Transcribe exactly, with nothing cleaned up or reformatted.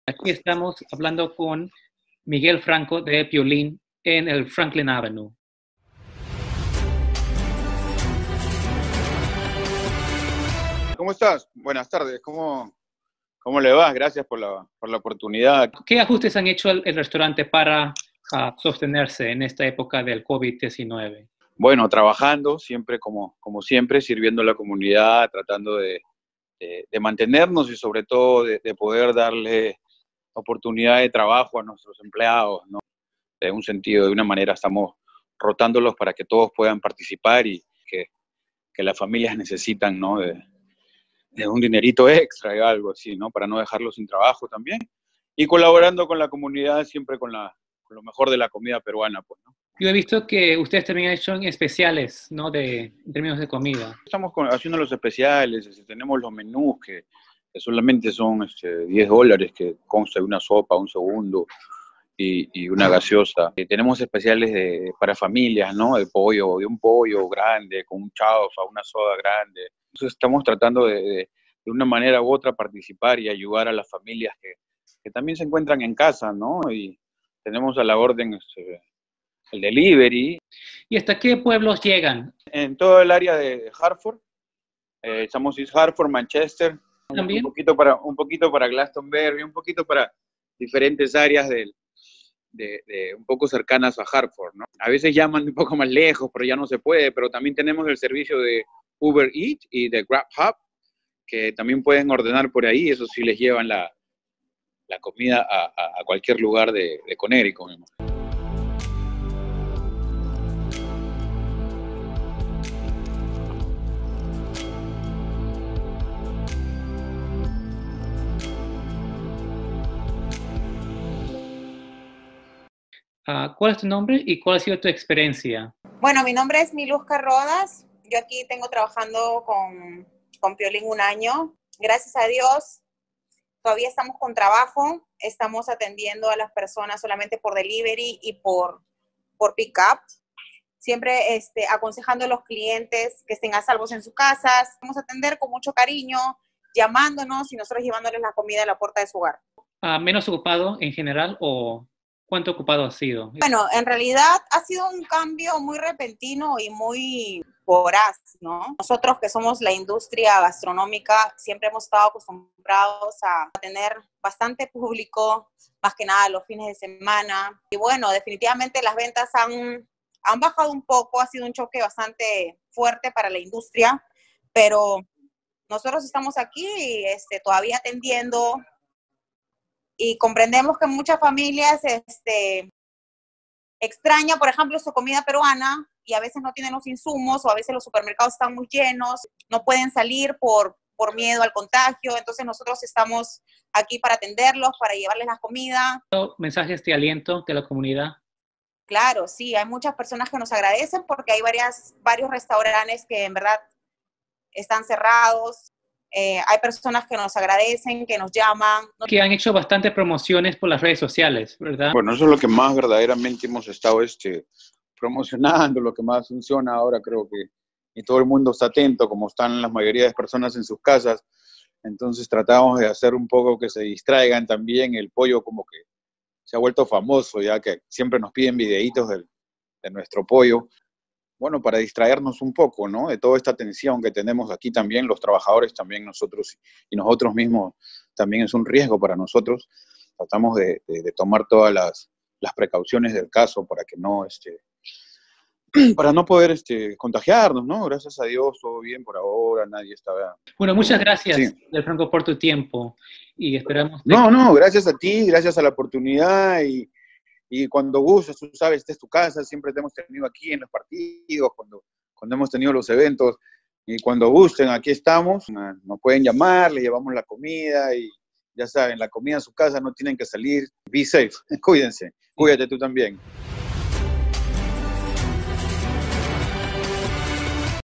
Aquí estamos hablando con Miguel Franco de Piolín en el Franklin Avenue. ¿Cómo estás? Buenas tardes. ¿Cómo, cómo le va? Gracias por la, por la oportunidad. ¿Qué ajustes han hecho el, el restaurante para uh, sostenerse en esta época del COVID diecinueve? Bueno, trabajando siempre como, como siempre, sirviendo a la comunidad, tratando de, de, de mantenernos y sobre todo de, de poder darle oportunidad de trabajo a nuestros empleados, ¿no? De un sentido, de una manera estamos rotándolos para que todos puedan participar y que, que las familias necesitan, ¿no? de, de un dinerito extra y algo así, ¿no? Para no dejarlos sin trabajo también. Y colaborando con la comunidad siempre con, la, con lo mejor de la comida peruana, pues, ¿no? Yo he visto que ustedes también han hecho especiales, ¿no? De, en términos de comida. Estamos con, haciendo los especiales, este, tenemos los menús que, que solamente son este, diez dólares, que consta de una sopa, un segundo y, y una gaseosa. Y tenemos especiales de, para familias, ¿no? De pollo, de un pollo grande, con un chaufa, una soda grande. Entonces estamos tratando de, de, de una manera u otra participar y ayudar a las familias que, que también se encuentran en casa, ¿no? Y tenemos a la orden este, el delivery. ¿Y hasta qué pueblos llegan? En todo el área de Hartford, eh, estamos en Hartford, Manchester, ¿También? un poquito para, un poquito para Glastonbury, un poquito para diferentes áreas del, de, de un poco cercanas a Hartford, ¿no? A veces llaman un poco más lejos, pero ya no se puede, pero también tenemos el servicio de Uber Eats y de Grubhub, que también pueden ordenar por ahí, eso sí les llevan la, la comida a, a, a cualquier lugar de, de Connecticut. Uh, ¿Cuál es tu nombre y cuál ha sido tu experiencia? Bueno, mi nombre es Miluska Rodas. Yo aquí tengo trabajando con, con Piolín un año. Gracias a Dios, todavía estamos con trabajo. Estamos atendiendo a las personas solamente por delivery y por, por pick-up. Siempre este, aconsejando a los clientes que estén a salvos en sus casas. Vamos a atender con mucho cariño, llamándonos y nosotros llevándoles la comida a la puerta de su hogar. Uh, ¿Menos ocupado en general o cuánto ocupado ha sido? Bueno, en realidad ha sido un cambio muy repentino y muy voraz, ¿no? Nosotros que somos la industria gastronómica siempre hemos estado acostumbrados a tener bastante público, más que nada los fines de semana. Y bueno, definitivamente las ventas han, han bajado un poco, ha sido un choque bastante fuerte para la industria, pero nosotros estamos aquí este, todavía atendiendo y comprendemos que muchas familias este, extrañan, por ejemplo, su comida peruana y a veces no tienen los insumos o a veces los supermercados están muy llenos, no pueden salir por, por miedo al contagio. Entonces nosotros estamos aquí para atenderlos, para llevarles la comida. ¿Mensajes de aliento de la comunidad? Claro, sí, hay muchas personas que nos agradecen porque hay varias, varios restaurantes que en verdad están cerrados. Eh, hay personas que nos agradecen, que nos llaman. Que han hecho bastantes promociones por las redes sociales, ¿verdad? Bueno, eso es lo que más verdaderamente hemos estado este, promocionando, lo que más funciona ahora, creo que, y todo el mundo está atento, como están la mayoría de personas en sus casas, entonces tratamos de hacer un poco que se distraigan también. El pollo como que se ha vuelto famoso, ya que siempre nos piden videitos de, de nuestro pollo. Bueno, para distraernos un poco, ¿no? De toda esta tensión que tenemos aquí también, los trabajadores también nosotros y nosotros mismos también es un riesgo para nosotros. Tratamos de, de, de tomar todas las, las precauciones del caso para que no, este, para no poder este, contagiarnos, ¿no? Gracias a Dios, todo bien por ahora, nadie está... Bueno, muchas gracias, sí. Del Franco, por tu tiempo y esperamos... No, no, gracias a ti, gracias a la oportunidad y... Y cuando gustes, tú sabes, esta es tu casa, siempre te hemos tenido aquí en los partidos, cuando, cuando hemos tenido los eventos, y cuando gusten, aquí estamos, nos pueden llamar, le llevamos la comida, y ya saben, la comida a su casa, no tienen que salir. Be safe, cuídense, cuídate tú también.